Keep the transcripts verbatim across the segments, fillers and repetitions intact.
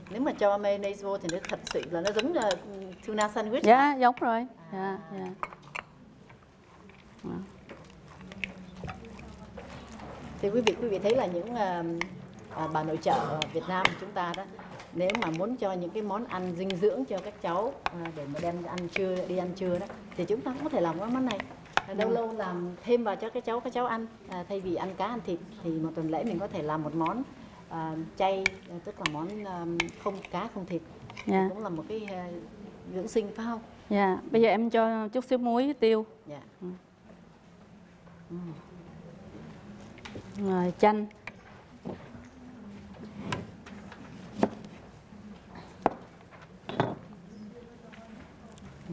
Nếu mà cho mayonnaise vô thì nó thật sự là nó giống là tuna sandwich. Dạ, giống rồi. Dạ, dạ. Thì quý vị quý vị thấy là những uh, bà nội trợ ở Việt Nam chúng ta đó, nếu mà muốn cho những cái món ăn dinh dưỡng cho các cháu uh, để mà đem ăn trưa đi ăn trưa đó, thì chúng ta cũng có thể làm cái món này. Lâu ừ. lâu làm thêm vào cho các cháu các cháu ăn, à, thay vì ăn cá ăn thịt thì một tuần lễ mình có thể làm một món uh, chay, tức là món um, không cá không thịt. Dạ. Cũng là một cái uh, dưỡng sinh phải không? Dạ. Bây giờ em cho chút xíu muối với tiêu. Dạ. Ừ. Ừ. Rồi chanh. Ừ.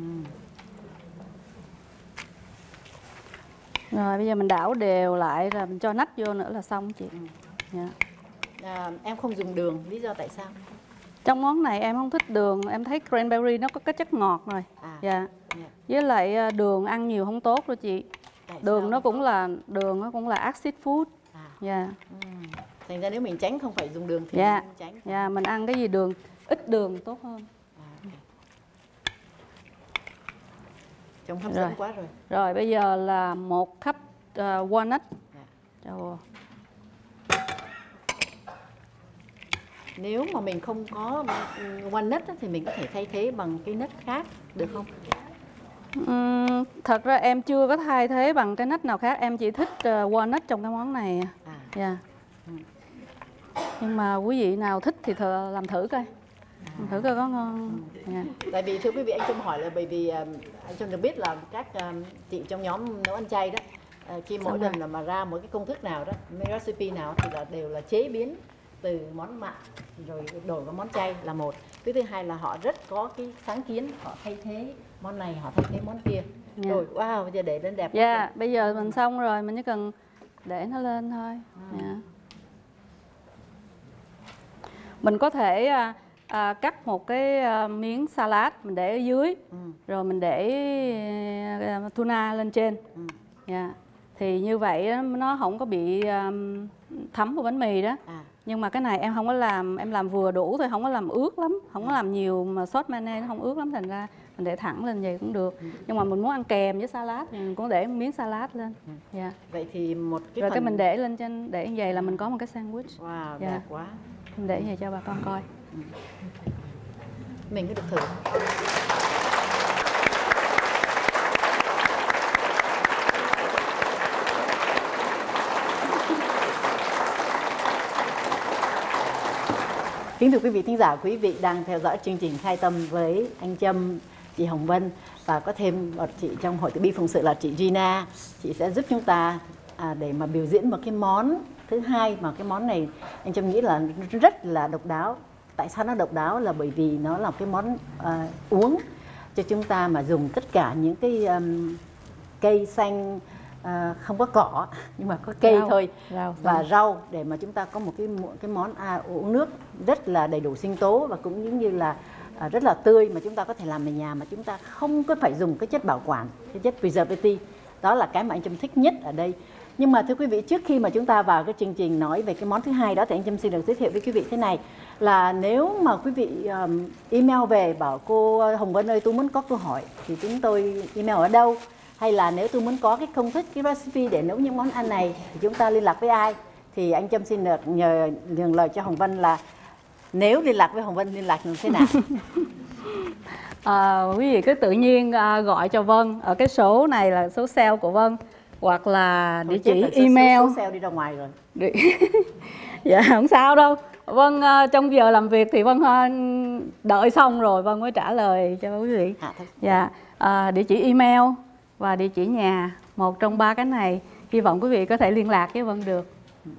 Rồi bây giờ mình đảo đều lại rồi mình cho nách vô nữa là xong chị. Ừ. Dạ. À, em không dùng đường, lý do tại sao? Trong món này em không thích đường, em thấy cranberry nó có cái chất ngọt rồi. À. Dạ. Yeah. Với lại đường ăn nhiều không tốt đâu chị. Tại đường sao? nó cũng là đường nó cũng là acid food. À. Dạ. Ừ. Thành ra nếu mình tránh không phải dùng đường thì dạ. mình tránh. Dạ, mình ăn cái gì đường ít đường tốt hơn. À, okay. Trông hấp dẫn quá rồi. Rồi bây giờ là một cup uh, walnut. Yeah. Cho... Nếu mà mình không có walnut thì mình có thể thay thế bằng cái nut khác được không? Uhm, thật ra em chưa có thay thế bằng cái nut nào khác, em chỉ thích uh, walnut trong cái món này. À. Yeah. Ừ. Nhưng mà quý vị nào thích thì thử, làm thử coi. À. Làm thử coi có ngon. Ừ. Yeah. Tại vì thưa quý vị, anh Trâm hỏi là bởi vì um, anh Trâm được biết là các um, chị trong nhóm nấu ăn chay đó, uh, khi mỗi lần là mà ra một cái công thức nào đó, mấy recipe nào thì là đều là chế biến từ món mặn rồi đổi vào món chay là một. Cái thứ hai là họ rất có cái sáng kiến, họ thay thế món này, họ thay thế món kia. Yeah. Rồi wow, bây giờ để lên đẹp. Dạ, yeah, bây giờ mình xong rồi, mình chỉ cần để nó lên thôi. Ừ. Yeah. Mình có thể à, à, cắt một cái à, miếng salad mình để ở dưới, ừ. rồi mình để à, tuna lên trên. Ừ. Yeah. Thì như vậy nó không có bị um, thấm vào bánh mì đó. À. Nhưng mà cái này em không có làm, em làm vừa đủ thôi, không có làm ướt lắm, không có làm nhiều mà sốt mayonnaise nó không ướt lắm, thành ra mình để thẳng lên vậy cũng được. Ừ. Nhưng mà mình muốn ăn kèm với salad thì mình cũng để một miếng salad lên. Ừ. Yeah. Vậy thì một cái rồi phần... cái mình để lên trên, để như vậy là mình có một cái sandwich. Wow, yeah. đẹp quá. Mình để vậy cho bà con coi. Ừ. Mình cứ được thử. Kính thưa quý vị thính giả, quý vị đang theo dõi chương trình Khai Tâm với anh Trâm, chị Hồng Vân và có thêm một chị trong hội Tử Bi Phụng Sự là chị Gina. Chị sẽ giúp chúng ta à, để mà biểu diễn một cái món thứ hai, mà cái món này anh Trâm nghĩ là rất là độc đáo. Tại sao nó độc đáo? Là bởi vì nó là cái món à, uống cho chúng ta mà dùng tất cả những cái um, cây xanh, À, không có cỏ nhưng mà có cây rau, thôi rau, và rau. rau để mà chúng ta có một cái một cái món à, uống nước rất là đầy đủ sinh tố và cũng giống như là à, rất là tươi, mà chúng ta có thể làm ở nhà mà chúng ta không có phải dùng cái chất bảo quản, cái chất preservative. Đó là cái mà anh Trâm thích nhất ở đây. Nhưng mà thưa quý vị, trước khi mà chúng ta vào cái chương trình nói về cái món thứ hai đó thì anh Trâm xin được giới thiệu với quý vị thế này, là nếu mà quý vị um, email về bảo cô Hồng Vân ơi tôi muốn có câu hỏi thì chúng tôi email ở đâu, hay là nếu tôi muốn có cái công thức, cái recipe để nấu những món ăn này thì chúng ta liên lạc với ai, thì anh Trâm xin được nhờ nhường lời cho Hồng Vân là nếu liên lạc với Hồng Vân liên lạc như thế nào? À, quý vị cứ tự nhiên à, gọi cho Vân ở cái số này là số sale của Vân, hoặc là địa chỉ email. Số, số sale đi ra ngoài rồi. Dạ không sao đâu. Vân uh, trong giờ làm việc thì Vân uh, đợi xong rồi Vân mới trả lời cho quý vị. À, dạ uh, địa chỉ email và địa chỉ nhà, một trong ba cái này, hy vọng quý vị có thể liên lạc với Vân được.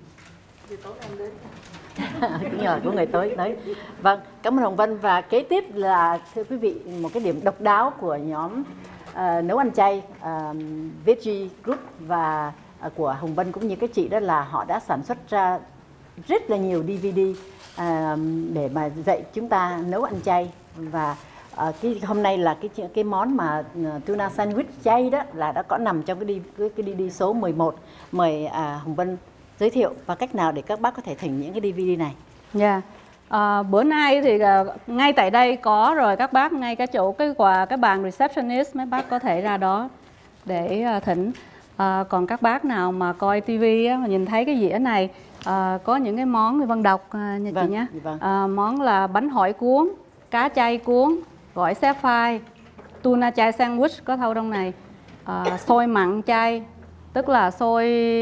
Cũng nhờ của người tới tới. Vâng, cảm ơn Hồng Vân. Và kế tiếp là thưa quý vị một cái điểm độc đáo của nhóm uh, nấu ăn chay uh, Veggie Group và uh, của Hồng Vân cũng như các chị, đó là họ đã sản xuất ra rất là nhiều đê vê đê uh, để mà dạy chúng ta nấu ăn chay. Và uh, cái hôm nay là cái cái món mà uh, tuna sandwich chay đó là đã có nằm trong cái cái, cái đê vê đê số mười một. Mời uh, Hồng Vân giới thiệu và cách nào để các bác có thể thỉnh những cái đê vê đê này. Dạ, yeah. À, bữa nay thì à, ngay tại đây có rồi các bác, ngay cái chỗ cái quà cái bàn receptionist, mấy bác có thể ra đó để à, thỉnh. À, còn các bác nào mà coi tivi á, mà nhìn thấy cái dĩa này à, có những cái món thì Vân đọc à, nha vâng, chị nhé. Vâng. À, món là bánh hỏi cuốn, cá chay cuốn, gỏi xé phai, tuna chay sandwich có thau trong này, à, xôi mặn chay, tức là xôi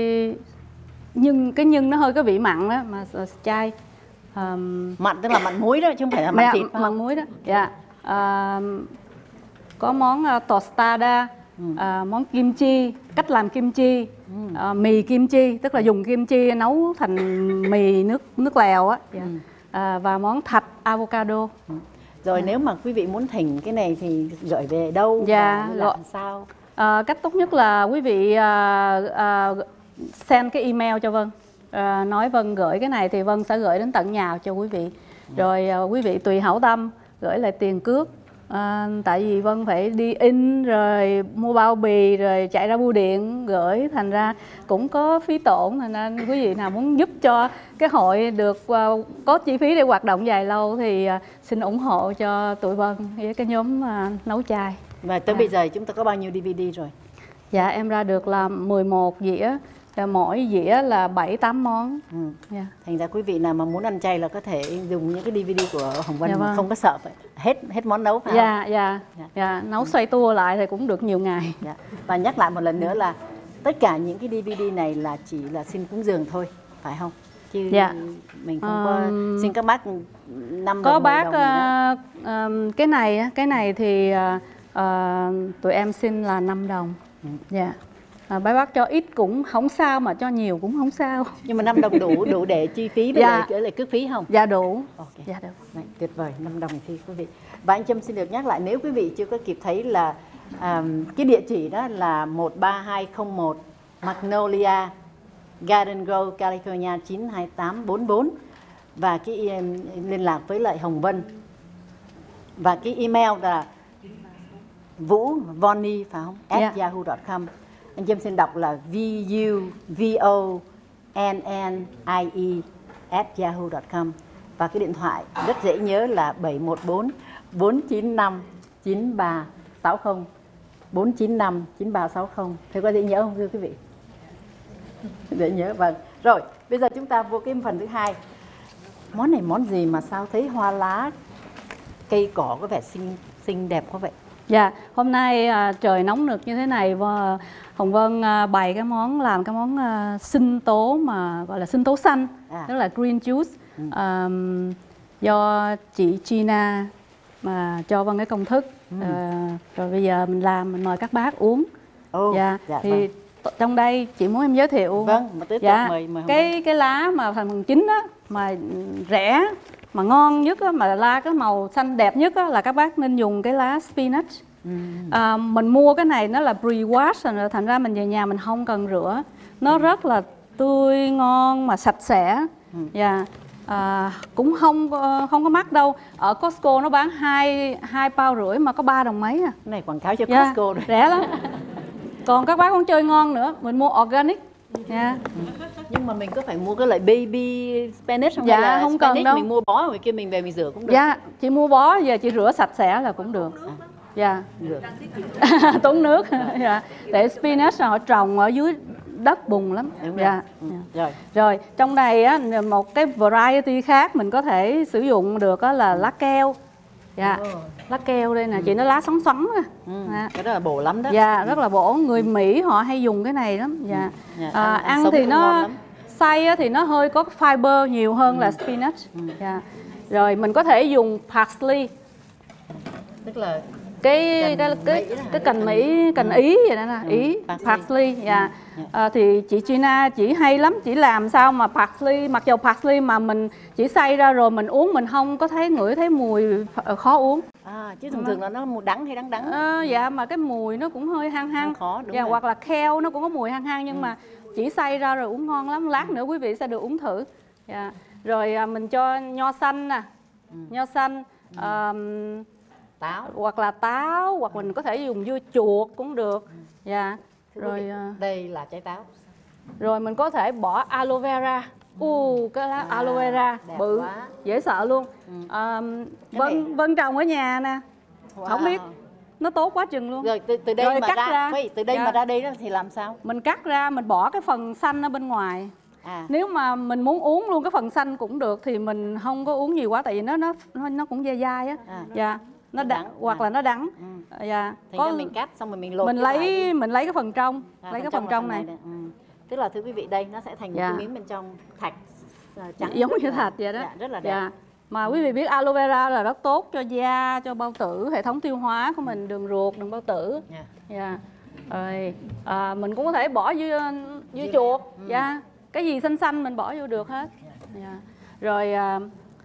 nhưng cái nhân nó hơi có vị mặn đó mà chay. Um, Mặn tức là mặn muối đó chứ không phải là mặn thịt. Mặn muối đó. Dạ. À, có món uh, tostada, ừ. à, món kim chi, cách làm kim chi, ừ. à, mì kim chi, tức là dùng kim chi nấu thành mì nước nước lèo á, dạ. ừ. à, và món thạch avocado. Ừ. Rồi dạ. Nếu mà quý vị muốn thỉnh cái này thì gửi về đâu dạ, và làm sao? À, cách tốt nhất là quý vị à, à, send cái email cho Vân. À, nói Vân gửi cái này thì Vân sẽ gửi đến tận nhà cho quý vị. Rồi à, quý vị tùy hảo tâm gửi lại tiền cước. À, tại vì Vân phải đi in rồi mua bao bì rồi chạy ra bưu điện gửi, thành ra cũng có phí tổn, thành nên quý vị nào muốn giúp cho cái hội được uh, có chi phí để hoạt động dài lâu thì uh, xin ủng hộ cho tụi Vân với cái nhóm uh, nấu chai. Và tới à. bây giờ chúng ta có bao nhiêu đê vê đê rồi? Dạ em ra được là mười một dĩa. Mỗi dĩa là bảy tám món. Ừ. Yeah. Thành ra quý vị nào mà muốn ăn chay là có thể dùng những cái đê vê đê của Hồng Vân, dạ vâng. Không có sợ phải hết hết món nấu phải không? Dạ, dạ, dạ. dạ. Nấu xoay tua lại thì cũng được nhiều ngày. Dạ. Và nhắc lại một lần nữa là tất cả những cái đê vê đê này là chỉ là xin cúng dường thôi, phải không? Chứ dạ. mình không có um, xin các bác năm có đồng, bác đồng uh, uh, cái này cái này thì uh, uh, tụi em xin là năm đồng. Ừ. Dạ. À, bác bác cho ít cũng không sao mà cho nhiều cũng không sao. Nhưng mà năm đồng đủ đủ để chi phí với dạ. lại, lại cước phí không? Dạ đủ. Okay. Dạ được. Đấy, tuyệt vời, năm đồng thì quý vị. Và anh Trâm xin được nhắc lại, nếu quý vị chưa có kịp thấy là um, cái địa chỉ đó là một ba hai không một Magnolia Garden Grove, California chín hai tám bốn bốn, và cái um, liên lạc với lại Hồng Vân, và cái email là Vũ Voni phải không? at yeah. yahoo chấm com. Anh Trâm xin đọc là V U V O N N I E at yahoo chấm com. Và cái điện thoại rất dễ nhớ là bảy một bốn bốn chín năm chín ba sáu không, bốn chín năm chín ba sáu không. Thế có dễ nhớ không thưa quý vị? Dễ nhớ, vâng. Rồi, bây giờ chúng ta vô cái phần thứ hai. Món này món gì mà sao thấy hoa lá, cây cỏ có vẻ xinh xinh đẹp quá vậy? Dạ, hôm nay à, trời nóng nực như thế này và Hồng Vân à, bày cái món làm cái món à, sinh tố mà gọi là sinh tố xanh, à. Tức là green juice, ừ. à, do chị Gina mà cho Vân cái công thức, ừ. à, rồi bây giờ mình làm, mình mời các bác uống. Oh, dạ, dạ, thì vâng. Trong đây chị muốn em giới thiệu, vâng, mà tiếp dạ, mời, mời cái cái lá mà thành phần chính á, mà rẻ mà ngon nhất á, mà la cái màu xanh đẹp nhất á, là các bác nên dùng cái lá spinach. Ừ. À, mình mua cái này nó là pre-wash rồi, thành ra mình về nhà mình không cần rửa, nó ừ. rất là tươi ngon mà sạch sẽ. Ừ. Dạ. À, cũng không không có mắc đâu. Ở Costco nó bán hai hai bao rưỡi mà có ba đồng mấy à. Cái này quảng cáo cho dạ, Costco rồi. Rẻ lắm. Còn các bác muốn chơi ngon nữa, mình mua organic. Yeah. Ừ. Nhưng mà mình có phải mua cái loại baby spinach không? Dạ, hay là không spinach cần đâu. Mình mua bó rồi kia mình về mình rửa cũng được. Dạ, chị mua bó giờ chị rửa sạch sẽ là cũng được. À. Dạ. Được. Tốn nước. Dạ. Để spinach họ trồng ở dưới đất bùn lắm. Đúng dạ. Ừ. Rồi. Rồi, trong này á một cái variety khác mình có thể sử dụng được á là lá keo. Dạ. Oh. Lá keo đây nè, ừ. chị nó lá xoắn xoắn nè. Ừ. Dạ. Cái đó là bổ lắm đó. Dạ, rất là bổ. Người Mỹ họ hay dùng cái này lắm. Dạ. Ừ. Dạ. À, ăn, ăn, ăn thì nó xay thì nó hơi có fiber nhiều hơn ừ. là spinach. Ừ. Dạ. Rồi mình có thể dùng parsley. Tức là cái cái cái cái cành Mỹ, cành Ý vậy đó nè, ừ. Ý parsley. Dạ. Ừ. À, thì chị Gina chỉ hay lắm, chỉ làm sao mà parsley, mặc dầu parsley mà mình chỉ xay ra rồi mình uống mình không có thấy ngửi thấy mùi khó uống. À, chứ thường thường là nó mùi đắng hay đắng đắng. À, dạ, mà cái mùi nó cũng hơi hăng hăng. Khó, đúng dạ, rồi. Hoặc là keo nó cũng có mùi hăng hăng, nhưng ừ. mà chỉ xay ra rồi uống ngon lắm. Lát nữa quý vị sẽ được uống thử. Dạ. Rồi à, mình cho nho xanh nè, ừ. nho xanh, ừ. um, táo, hoặc là táo, hoặc mình có thể dùng dưa chuột cũng được. Ừ. Dạ. Rồi đây là trái táo. Rồi mình có thể bỏ aloe vera. u cái lá À, aloe vera đẹp bự quá. dễ sợ luôn. Ừ. À, Cái Vân này- Vân trồng ở nhà nè, Wow. không biết nó tốt quá chừng luôn. Rồi từ, từ đây Rồi mà cắt ra, ra. Wait, từ đây Dạ. mà ra đây đó thì làm sao? Mình cắt ra, mình bỏ cái phần xanh ở bên ngoài. À. Nếu mà mình muốn uống luôn cái phần xanh cũng được thì mình không có uống nhiều quá, tại vì nó nó nó cũng dai dai á. À. Dạ. Nó Nó đắng đắng. hoặc À. là nó đắng. Ừ. Dạ. Thành ra mình cắt xong rồi mình lột mình cái vải đi. lấy mình lấy cái phần trong, À, lấy cái trong phần là trong này. nè. Ừ. Tức là thưa quý vị, đây nó sẽ thành một Dạ. cái miếng bên trong thạch à, trắng, Giống rất như là- thạch vậy đó. Dạ, rất là đẹp. Dạ. Mà quý vị biết aloe vera là rất tốt cho da, cho bao tử, hệ thống tiêu hóa của mình, đường ruột, đường bao tử. Dạ. Dạ. Rồi à, mình cũng có thể bỏ dưa dưa Dưa chuột. leo. Ừ. Dạ. Cái gì xanh xanh mình bỏ vô được hết. Dạ. Rồi à,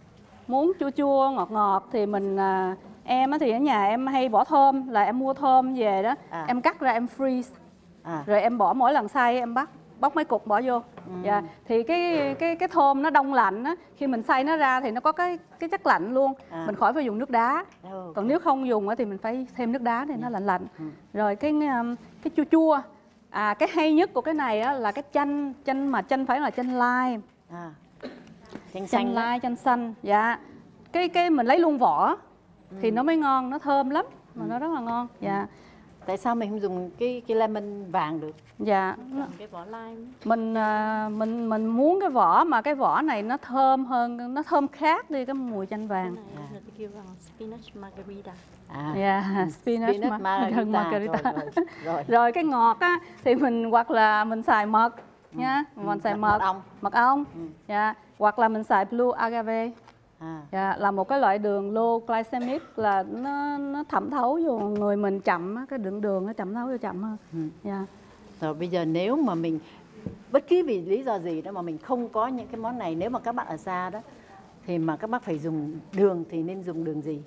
muốn chua chua ngọt ngọt thì mình à, em á thì ở nhà em hay bỏ thơm, là em mua thơm về đó, À. em cắt ra em freeze. À. Rồi em bỏ mỗi lần xay em bắt bóc mấy cục bỏ vô. Ừ. Dạ. Thì cái cái cái thơm nó đông lạnh á, khi mình xay nó ra thì nó có cái cái chất lạnh luôn. À. Mình khỏi phải dùng nước đá. Ừ. Còn nếu không dùng á thì mình phải thêm nước đá để nó lạnh lạnh. Ừ. Rồi cái um, cái chua chua. À, cái hay nhất của cái này á là cái chanh, chanh mà chanh phải là chanh lime. À. Chanh Chanh xanh đó. lime, chanh xanh. Dạ. Cái cái mình lấy luôn vỏ thì Ừ. nó mới ngon, nó thơm lắm, mà nó rất là ngon. Dạ. Tại sao mình không dùng cái cái lemon vàng được? Dạ. Còn cái vỏ lime Mình à, mình mình muốn cái vỏ mà cái vỏ này nó thơm hơn, nó thơm khác đi cái mùi chanh cái vàng. này người ta kêu bằng spinach margarita. À. Yeah, spinach, Spinach ma- margarita. margarita. Rồi, rồi, rồi. Rồi cái ngọt á thì mình hoặc là mình xài mật nha, mình xài mật- mật, mật ong. mật ong, Ừ. dạ, hoặc là mình xài blue agave. À. Dạ, là một cái loại đường low glycemic, là nó nó thẩm thấu vô người mình chậm á, cái lượng đường nó thẩm thấu vô chậm hơn. Ừ. Dạ. Rồi bây giờ nếu mà mình bất kỳ vì lý do gì đó mà mình không có những cái món này, nếu mà các bạn ở xa đó thì mà các bác phải dùng đường thì nên dùng đường gì?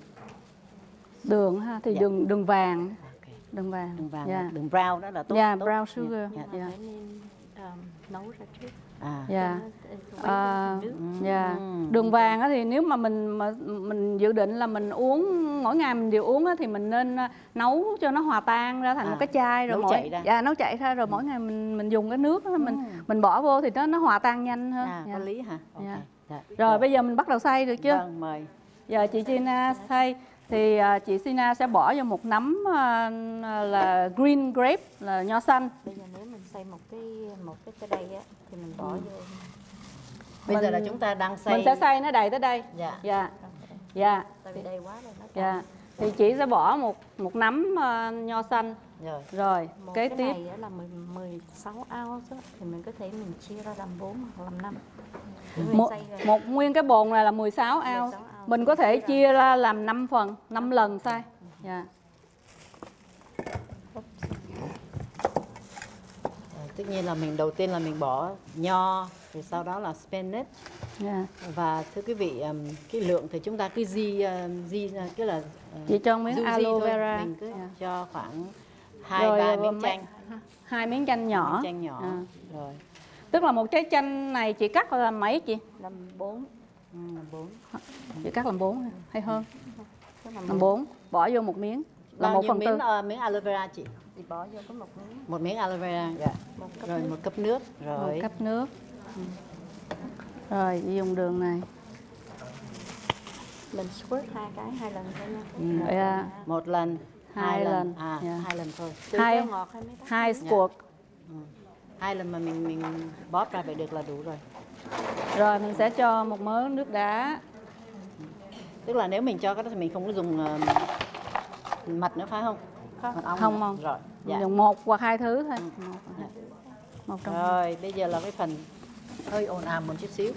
Đường ha thì Dạ. đường đường vàng, Ok. đường vàng. Đường vàng, Dạ. đường brown đó là tốt. Dạ, tốt. brown sugar. Dạ. Nhưng Dạ. mà phải nên um, nấu ra trước. À. Dạ. Cho nó- quấy À, lên nước. dạ. Ừm. Đường vàng á thì nếu mà mình mà mình dự định là mình uống mỗi ngày mình đều uống á thì mình nên à, nấu cho nó hòa tan ra thành À, một cái chai, rồi nấu mỗi chảy ra. dạ nấu chảy ra rồi mỗi ngày mình mình dùng cái nước á, mình Ừm. mình bỏ vô thì nó nó hòa tan nhanh hơn. À, Dạ. có lý hả? Ok. Dạ. Dạ. Rồi bây giờ mình bắt đầu xay được chưa? Vâng, mời. Giờ chị Sina xay thì à, chị Sina sẽ bỏ vô một nắm à, là green grape, là nho xanh. Bây giờ nếu mình xay một cái một cái tới đây á thì mình bỏ vô. Bây giờ Mình- là chúng ta đang xay. Mình sẽ xay nó đầy tới đây. Dạ. Dạ. Dạ. Tại vì đây quá rồi nó Dạ. cao. Thì chị sẽ bỏ một một nắm à, nho xanh. Rồi. Rồi, Một kế cái tiếp này á là mười, mười sáu ounce á, thì mình có thể mình chia ra làm bốn hoặc làm năm. một, một nguyên cái bồn này là mười sáu ounce. ounce. Mình có thể chia ra làm năm phần, năm lần xay. Dạ. Rồi, tất nhiên là mình đầu tiên là mình bỏ nho, rồi sau đó là spinach. Dạ. Và thưa quý vị, um, cái lượng thì chúng ta cứ di uh, di uh, cái là uh, Chị cho miếng du di aloe thôi. vera. Mình cứ Dạ. cho khoảng hai Rồi, ba rồi, miếng mấy- chanh, Hai miếng chanh nhỏ. miếng chanh nhỏ. À. Rồi. Tức là một trái chanh này chị cắt làm mấy chị? Làm bốn. Ừ, bốn. Chị cắt làm bốn hay hơn? Tức là Làm mình bốn. Bỏ vô một miếng. Là Bao một nhiêu phần tư. miếng uh, miếng aloe vera chị? thì bỏ vô có một miếng, Một miếng aloe vera. Dạ. một cốc Rồi nước. một cốc nước. Một Rồi. cốc nước. Ừ. Rồi, chị dùng đường này. Mình squirt hai cái hai lần thôi nha. Ừ. Rồi, Dạ. Một lần, Hai hai lần, lần. à Dạ. hai lần thôi. Tùy hai- theo ngọt hay mấy cái. Hai squirt. Ừ. Hai lần mà mình mình bóp ra vậy được là đủ rồi. Rồi mình sẽ cho một mớ nước đá. Tức là nếu mình cho cái đó thì mình không có dùng uh, mật nữa phải không? Không. Mật ong Không, nữa. không. Rồi. Mình Dạ. dùng một hoặc hai thứ thôi. Một, hoặc Dạ. hai. Một trong Rồi, bây giờ là cái phần hơi ồn ào một chút xíu.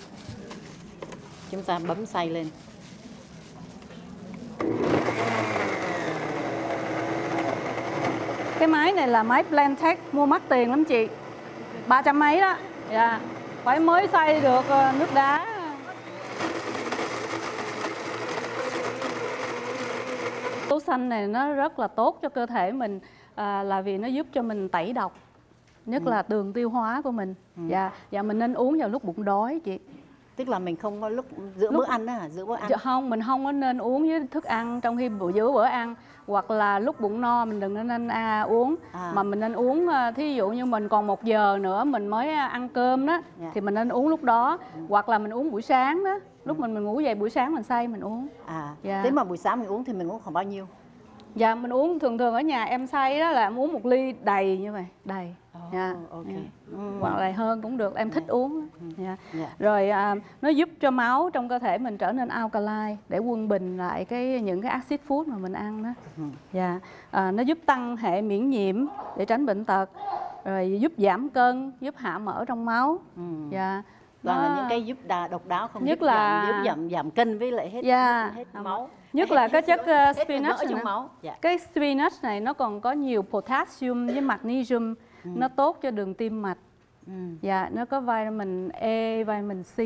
Chúng ta bấm xay lên. Cái máy này là máy Blendtec, mua mắc tiền lắm chị. Ba trăm mấy đó. Dạ. Phải mới xay được ờ, nước đá. Tố xanh này nó rất là tốt cho cơ thể mình, à, là vì nó giúp cho mình tẩy độc, nhất là đường tiêu hóa của mình. Ừ. Dạ, và mình nên uống vào lúc bụng đói chị. Tức là mình không có lúc giữa Lúc- bữa ăn á, giữa bữa ăn. Dạ không, mình không có nên uống với thức ăn trong khi bữa giữa bữa ăn, hoặc là lúc bụng no mình đừng nên à, uống, À. mà mình nên uống à, thí dụ như mình còn một giờ nữa mình mới à, ăn cơm đó, Dạ. thì mình nên uống lúc đó, hoặc là mình uống buổi sáng đó, lúc mình mình ngủ dậy buổi sáng mình say mình uống. À, Dạ. thế mà buổi sáng mình uống thì mình uống khoảng bao nhiêu? Dạ mình uống thường thường ở nhà em say đó là em uống một ly đầy như vậy, đầy. Oh, Dạ. ok. Dạ. Ừ. Hoặc là hơn cũng được, em thích uống. Dạ. Dạ. Rồi à, nó giúp cho máu trong cơ thể mình trở nên alkaline để quân bình lại cái những cái acid food mà mình ăn đó. Ừ. Dạ. À, nó giúp tăng hệ miễn nhiễm để tránh bệnh tật, rồi giúp giảm cân, giúp hạ mỡ trong máu. Ừ. Dạ. Toàn là Nó- những cái giúp đa, độc đáo không Nhất giúp là- giảm, giúp giảm giảm cân với lại hết Dạ. hết, hết máu. Nhất Hết- là hết- cái hết- chất, hết- uh, hết spinach mỡ này trong nè. máu. Dạ. Cái spinach này nó còn có nhiều potassium với magnesium, Ừ. nó tốt cho đường tim mạch. Ừ. Dạ, nó có vitamin A, vitamin C.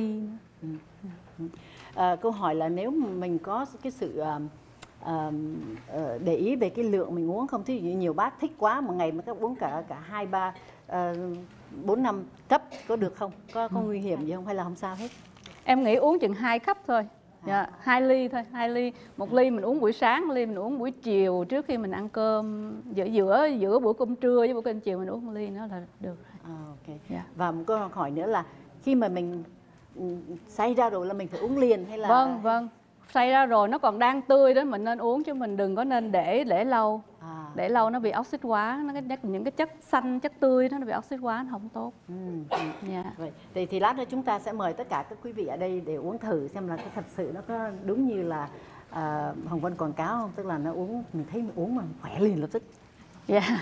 À, câu hỏi là nếu mà mình có cái sự à, à, ờ, để ý về cái lượng mình uống không, thí dụ như nhiều bác thích quá một ngày mà các uống cả cả hai ba ờ, bốn năm cấp có được không? Có có nguy hiểm gì không hay là không sao hết? Em nghĩ uống chừng hai cup thôi. Dạ, hai ly thôi, hai ly. Một ly mình uống buổi sáng, một ly mình uống buổi chiều trước khi mình ăn cơm. Giữa giữa giữa bữa cơm trưa với bữa cơm chiều mình uống một ly nữa là được. À, ok. Dạ. Và một câu hỏi nữa là khi mà mình ừ, say ra rồi là mình phải uống liền hay là Vâng, vâng. Xay ra rồi nó còn đang tươi đó mình nên uống, chứ mình đừng có nên để để lâu. À, Để lâu nó bị oxit hóa, nó cái những cái chất xanh, chất tươi đó, nó bị oxit hóa, nó không tốt. ừ, ừ. Dạ. Vậy thì, thì lát nữa chúng ta sẽ mời tất cả các quý vị ở đây để uống thử xem là cái thật sự nó có đúng như là à, Hồng Vân quảng cáo không? Tức là nó uống, mình thấy mình uống mà khỏe liền lập tức. Dạ.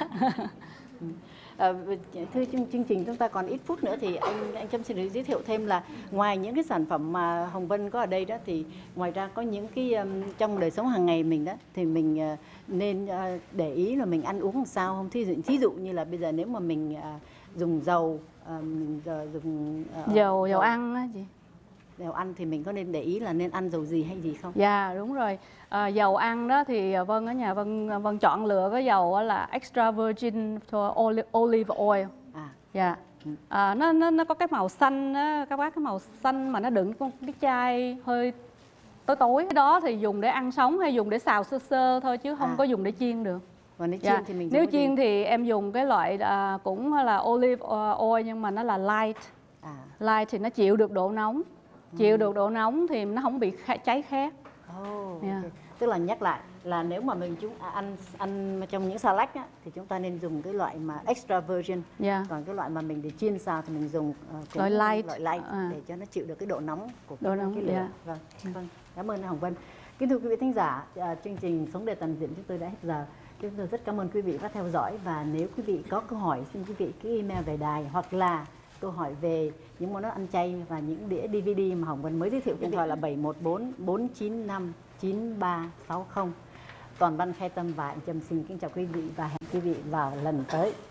À, thưa chương, chương trình chúng ta còn ít phút nữa thì anh anh Trâm xin được giới thiệu thêm là ngoài những cái sản phẩm mà Hồng Vân có ở đây đó thì ngoài ra có những cái um, trong đời sống hàng ngày mình đó thì mình uh, nên uh, để ý là mình ăn uống làm sao không? Thí dụ, thí dụ như là bây giờ nếu mà mình uh, dùng dầu uh, mình giờ dùng uh, Dầu dầu ăn á chị. dầu ăn thì mình có nên để ý là nên ăn dầu gì hay gì không? Dạ đúng rồi. À, dầu ăn đó thì Vân ở nhà Vân Vân chọn lựa cái dầu á là extra virgin oli- olive oil. À, Dạ. À, nó nó nó có cái màu xanh á, các bác, cái màu xanh mà nó đựng con cái chai hơi tối tối. Cái đó thì dùng để ăn sống hay dùng để xào sơ sơ thôi chứ không À. có dùng để chiên được. còn nếu chiên Dạ. thì mình Nếu dùng cái gì? chiên thì em dùng cái loại à, cũng là olive oil nhưng mà nó là light. À, Light thì nó chịu được độ nóng. Chịu được độ nóng thì nó không bị khá, cháy khét. oh, Dạ. ok. Tức là nhắc lại là nếu mà mình chúng à, ăn ăn trong những salad á, thì chúng ta nên dùng cái loại mà extra virgin. Dạ. Còn cái loại mà mình để chiên xào thì mình dùng uh, cũng Loại light. loại light À. để cho nó chịu được cái độ nóng của Độ cái, nóng, cái lửa. dạ. Vâng, vâng. Cảm ơn Hồng Vân. Kính thưa quý vị thính giả, à, chương trình Sống Đẹp Toàn Diện chúng tôi đã hết giờ. Chúng tôi rất cảm ơn quý vị đã theo dõi, và nếu quý vị có câu hỏi xin quý vị cứ email về đài, hoặc là câu hỏi về những món ăn chay và những đĩa đê vê đê mà Hồng Vân mới giới thiệu, điện thoại là bảy một bốn bốn chín năm chín ba sáu không. Toàn Văn Khai Tâm và anh Trâm xin kính chào quý vị và hẹn quý vị vào lần tới.